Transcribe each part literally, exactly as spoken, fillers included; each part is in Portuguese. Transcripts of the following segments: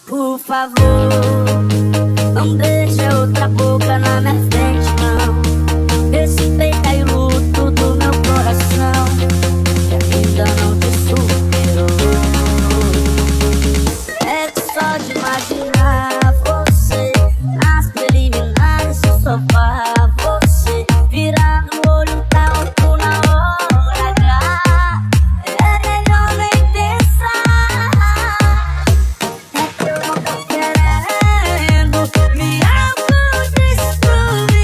Por favor, não deixa outra boca na minha frente, não. Respeita e luto do meu coração, que ainda não te superou. É que só de imaginar você nas preliminares do sofá, você virando o olho tá alto na hora H. É melhor nem pensar. É que eu não tô querendo me autodestruir.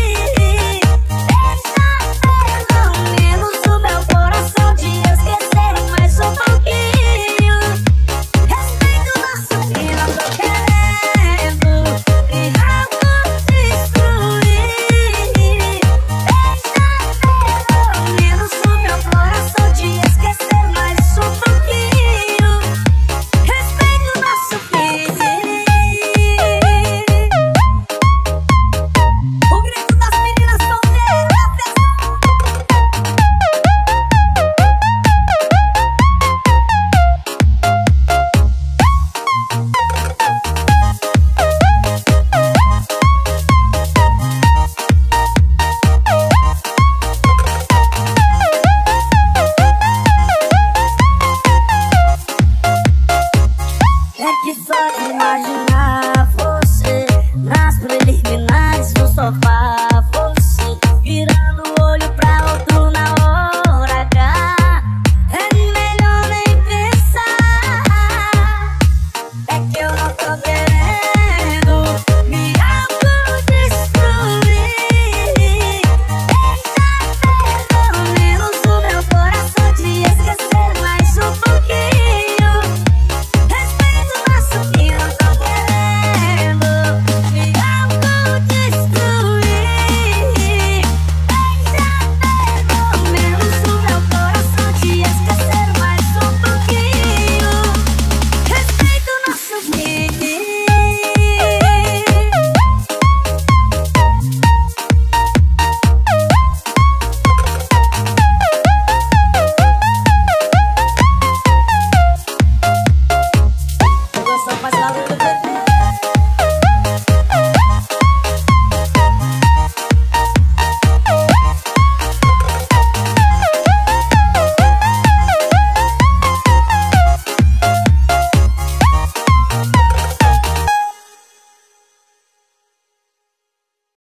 Deixa pelo menos o meu coração de esquecer mais um pouquinho. Respeito o nosso fim, não tô querendo me autodestruir. Deixa pelo menos o meu coração de esquecer mais um pouquinho. Respeito o nosso fim. O grito das meninas solteiras. É que só de imaginar você nas preliminares do sofá,